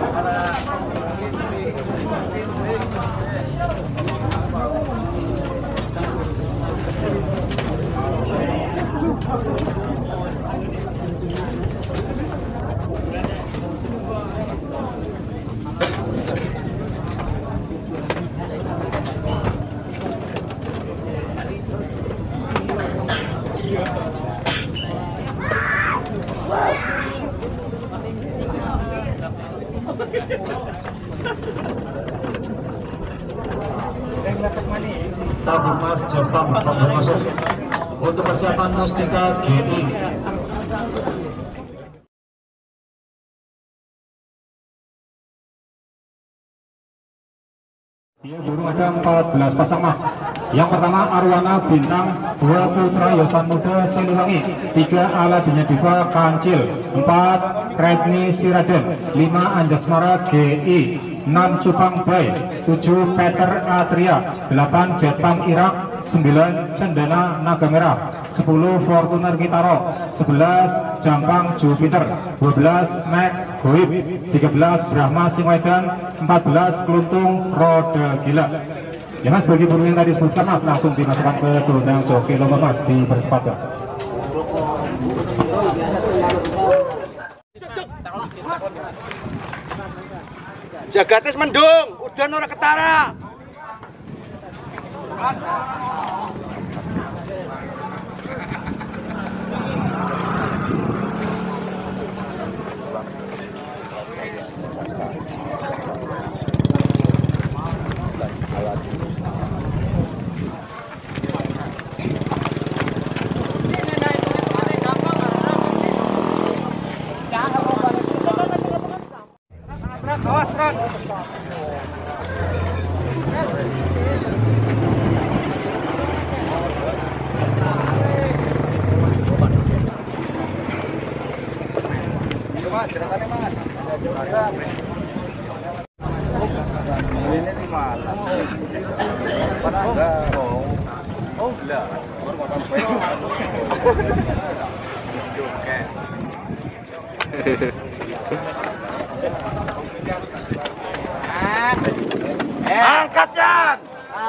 Tabung Mas Jepang masuk untuk persiapan Mustika GI. Dia burung ada 14 pasang mas. Yang pertama Arwana Bintang, 2 Putra Yosan Muda Siliwangi, 3 Aladina Diva Kancil, 4 Redni Siraden, 5 Anjasmara GI, 6 Cupang Bay, 7 Peter Atria, 8 Jetpang Irak, 9 Cendana Naga Merah, 10 Fortuner Kitaro, 11 Jampang Jupiter, 12 Max Goib, 13 Brahma Singwedan, 14 Keluntung Roda Gila. Ya mas, bagi burung yang tadi disebutkan mas langsung dimasukkan ke gelondang joki lomba mas di persepatan. Jagatis mendung, udan ora ketara. Angkat Jan.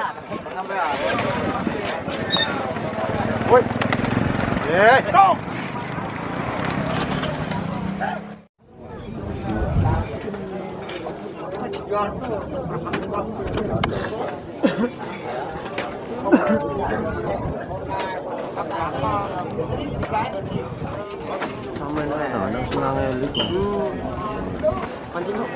Woi. Dong. Sama ini ada senangnya itu. Pancing kok.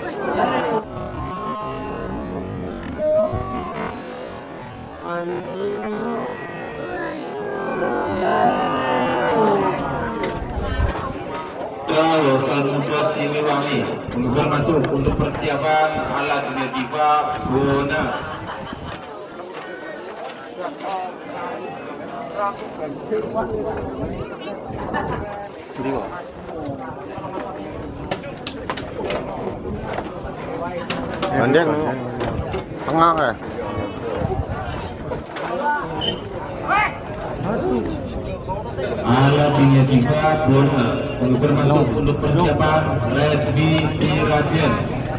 Yosan Muda Siliwangi untuk masuk untuk persiapan Aladina Diva Bona. Bandeng tengah ya. Aladina Diva Bona untuk masuk untuk persiapan Redmi Siraden.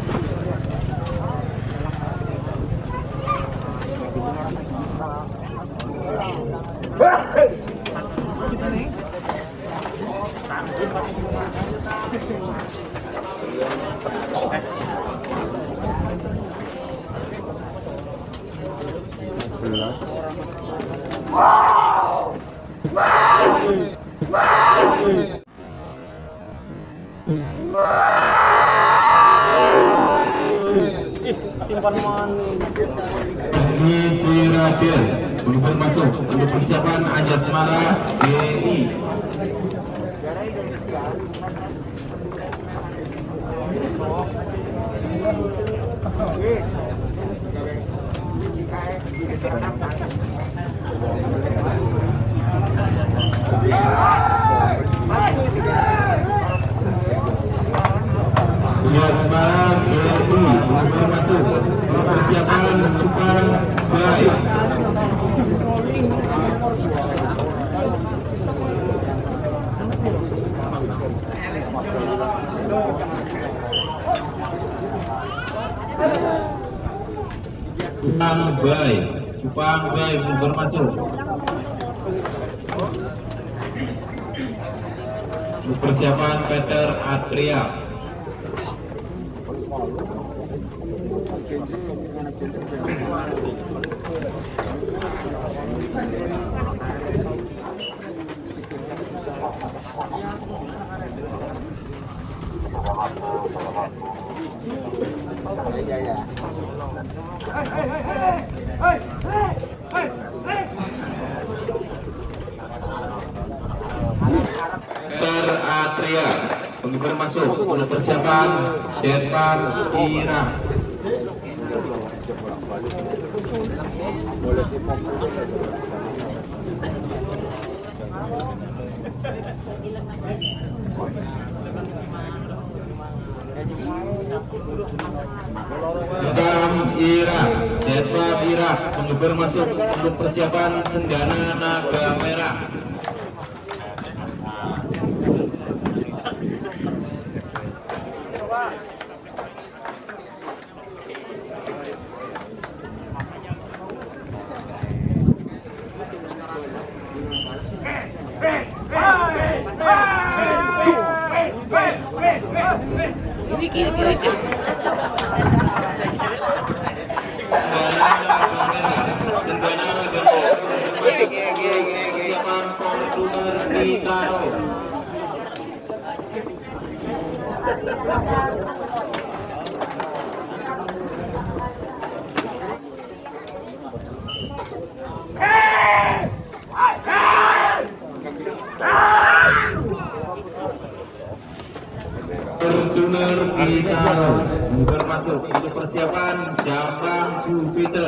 Redmi Siraden untuk masuk untuk persiapan Anjasmara GI. Anjasmara GI untuk masuk untuk persiapan Cupang Bay. Supang Bay bermasuk. Persiapan Peter Atria. Peter Atria penggugur masuk untuk persiapan Jetpan Ira. Jetpan Ira penggugur masuk untuk persiapan Sendana Naga Merah. Persiapan Fortuner Ditaro. Fortuner Ditaro bermasuk untuk persiapan Jambang Jupiter.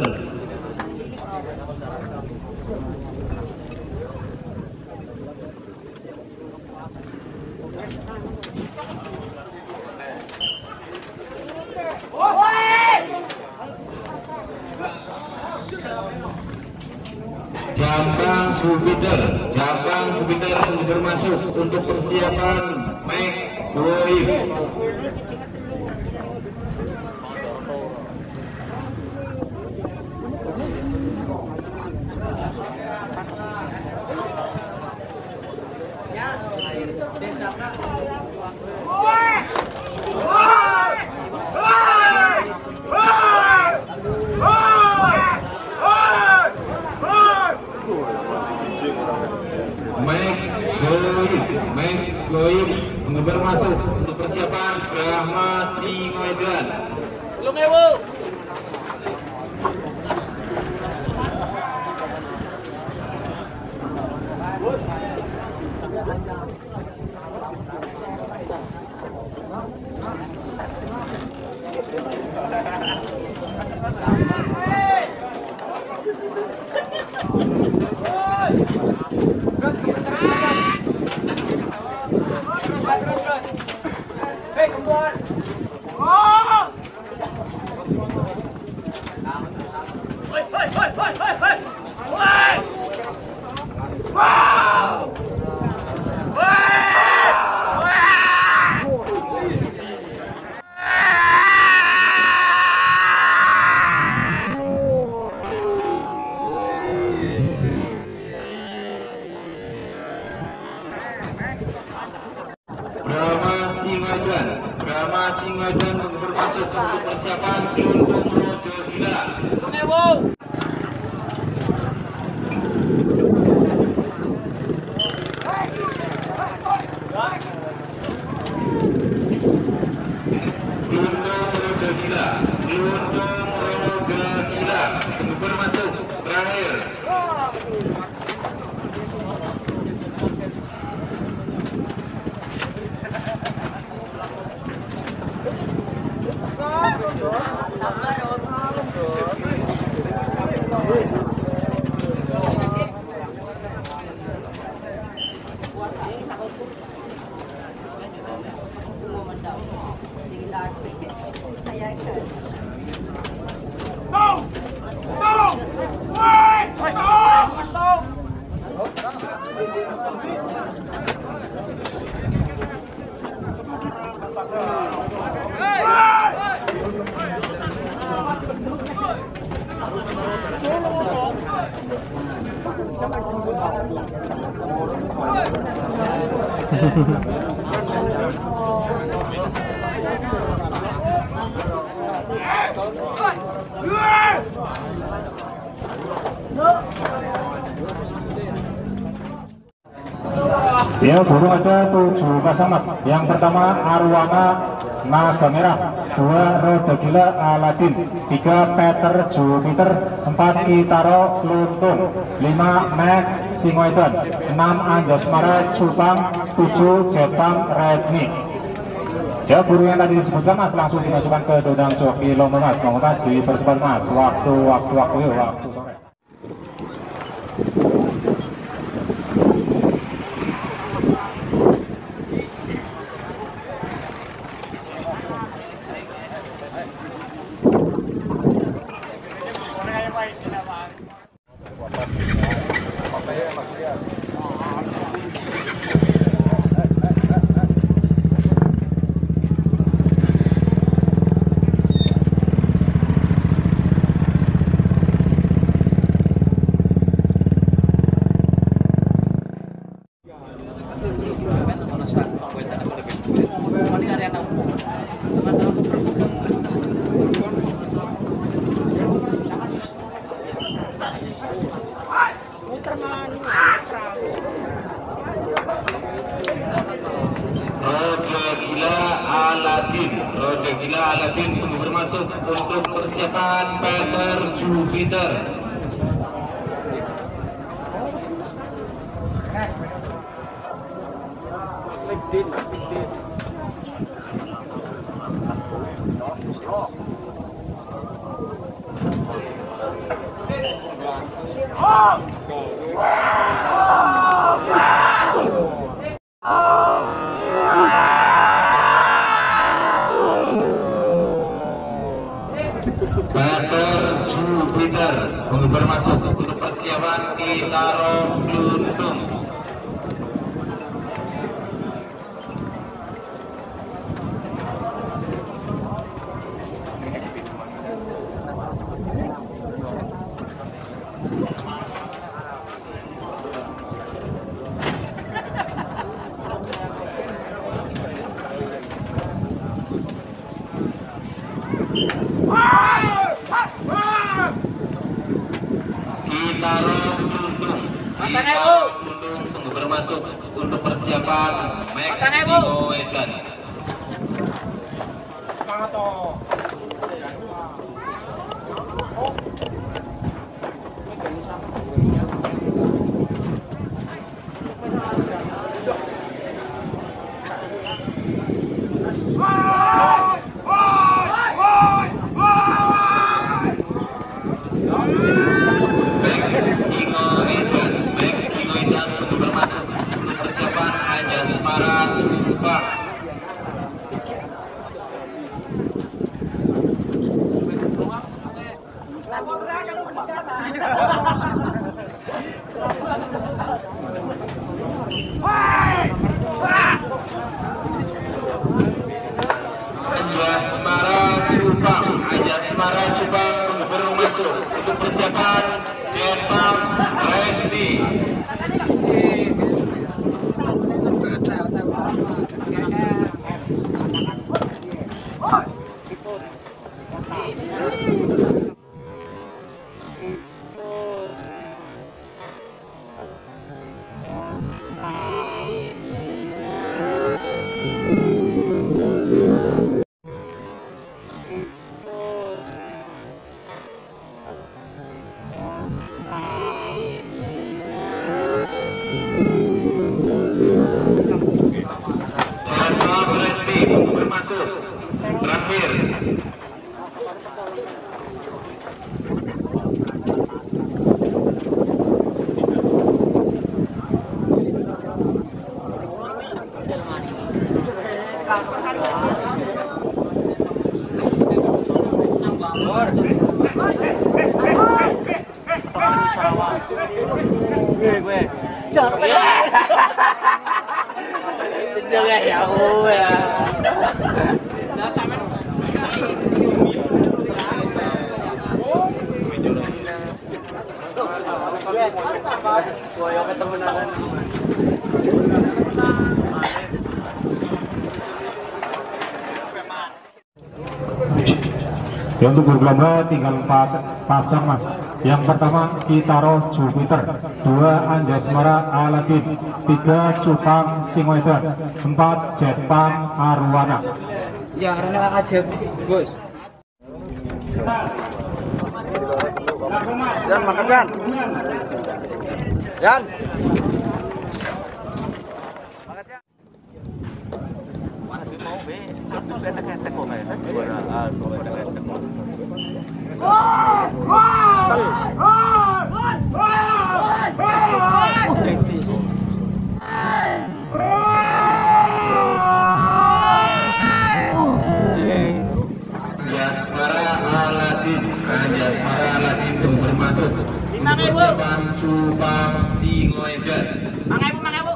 Jambang Jupiter bermasuk untuk persiapan Mike Boy. Mike Goib bermasuk untuk persiapan Brahma Singoedan. Brahma Singoedan bermasuk untuk persiapan Juntung Rodo Gila. Bermasuk terakhir. Ya, burung ada 7 pasang mas. Yang pertama Arwana Naga Merah, 2 Roda Gila Aladin, 3 Peter Jupiter, 4 Kitaro Luntung, 5 Max Singoedan, 6 Anjasmara Cupang, 7 Jetang Redmi. Ya, burung yang tadi disebutkan mas langsung dimasukkan ke dodang joki lomba mas. Mohon mas dipercepat mas. Waktu sore. Roda Gila Aladin tunggu bermasuk untuk persiapan Peter Jupiter. Peter Jupiter tunggu bermasuk untuk persiapan Kitaro Luntung. Kitaro Luntung tunggu bermasuk untuk persiapan Meksiko Edan. Meksiko Edan tunggu bermasuk untuk persiapan Anjasmara Cupang. Anjasmara Cupang tunggu bermasuk untuk persiapan Jetang Redmi. Bermasuk terakhir Untuk berlomba tinggal 4 pasang mas. Yang pertama Kitaro Jupiter, 2 Anjasmara Aladin, 3 Cupang Singoedan, 4 Jetpang Arwana. Ya karena aja bos. Yan, makan Yan. Yan. Anjasmara Aladin bermasuk untuk persiapan Cupang Singoedan. Mangebu.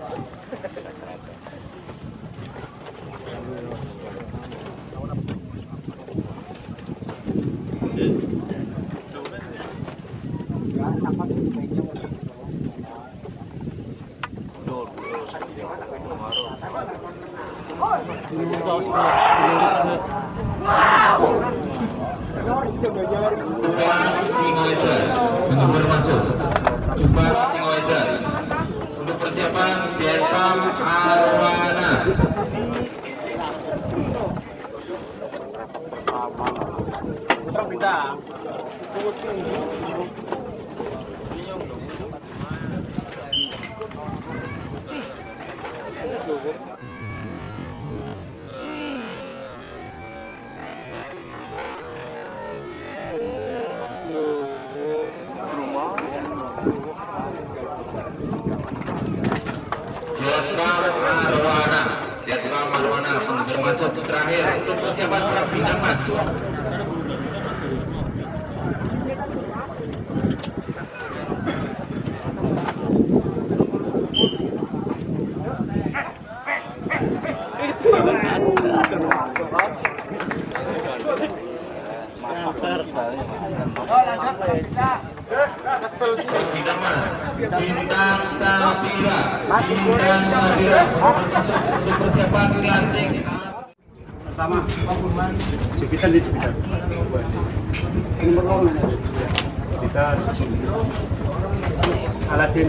Cupang Singoedan untuk bermasuk Cupang Singoedan untuk persiapan Jetpang Arwana. Jetpang Arwana untuk bermasuk terakhir untuk persiapan perang bintang mas. Bintang mas, Bintang Sapira untuk persiapan klasik. Pertama, Jupiter di Jupiter. Jupiter, Aladin.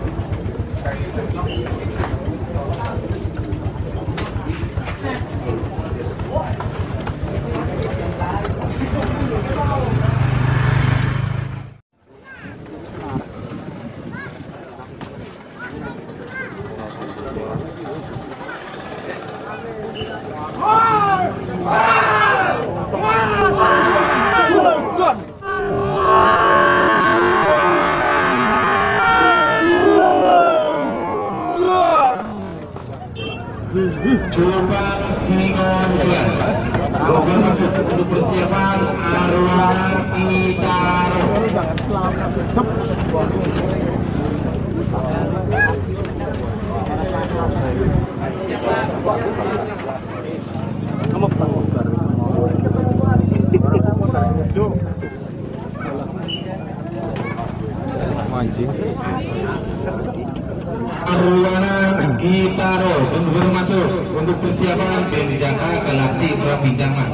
Cupang Singoedan bermasuk untuk persiapan Arwana Kitaro. Arwana Kitaro bermasuk untuk persiapan Benjaka Galaksi Perang Bintang mas.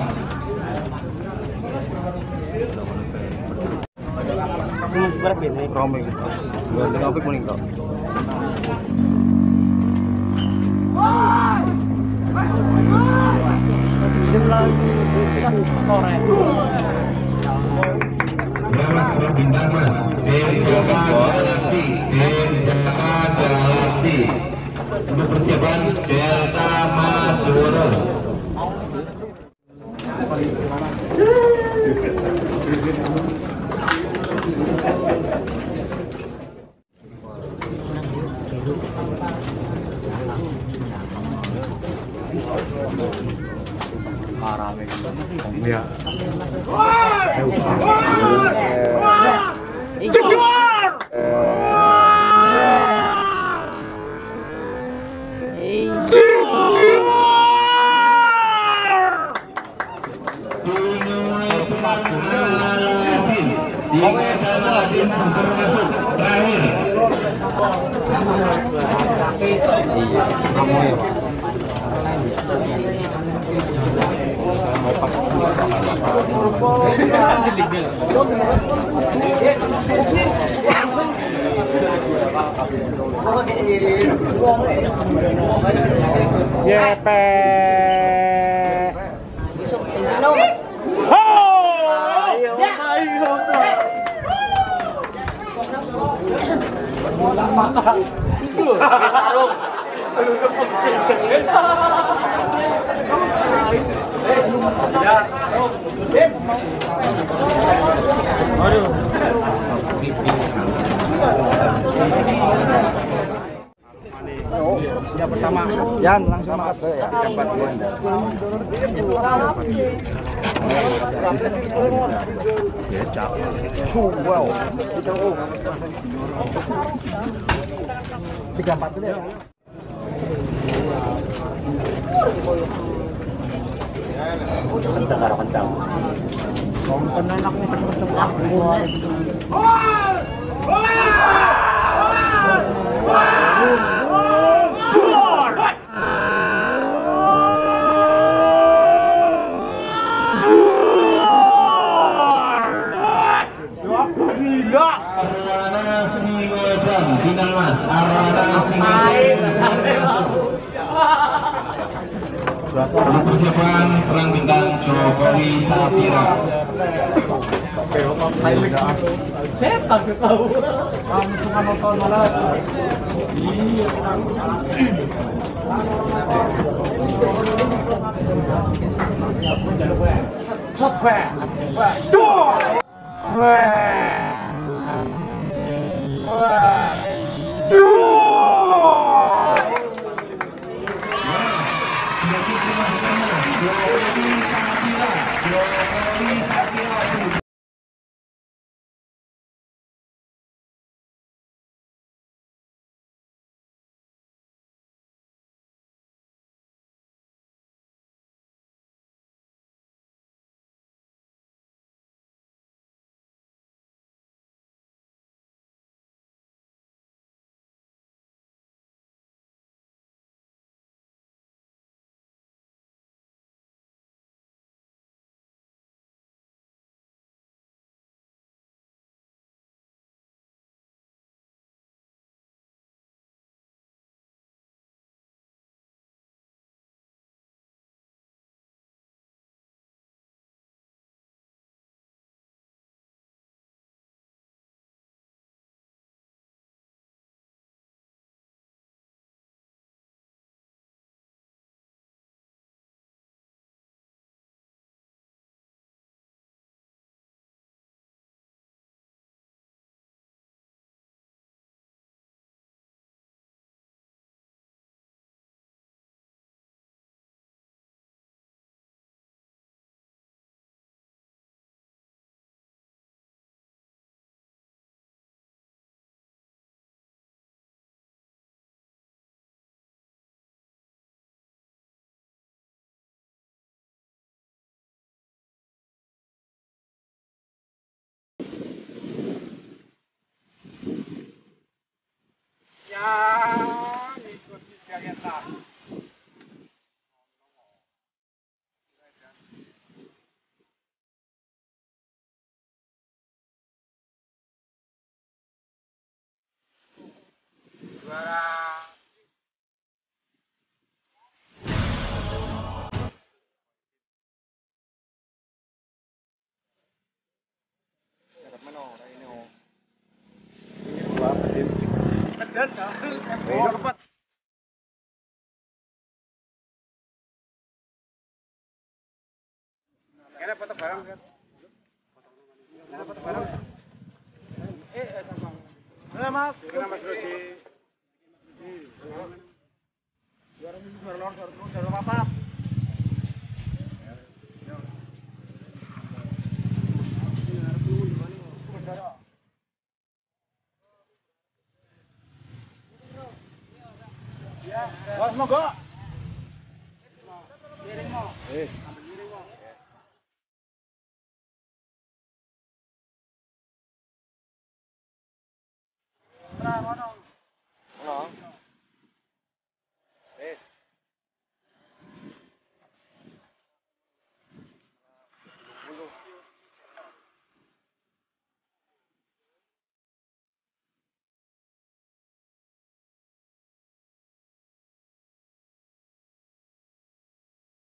Mas Perang Bintang mas, Benjaka Galaksi untuk persiapan Delta Maduro. Ya. Aladin termasuk terakhir. Kamu ya, Pak. Yepe. Isuk tinggi no. Yang pertama, Yan langsung makan ya. Tiga empat dulu ya. Kencang karo kencang. Kompon enak nih kencang. Arwana Singodan Bintang Mas Arwana Singodan dalam persiapan perang bintang Jokowi Safira. Saya tahu. Cuma nonton malah. Iya. Software. Semoga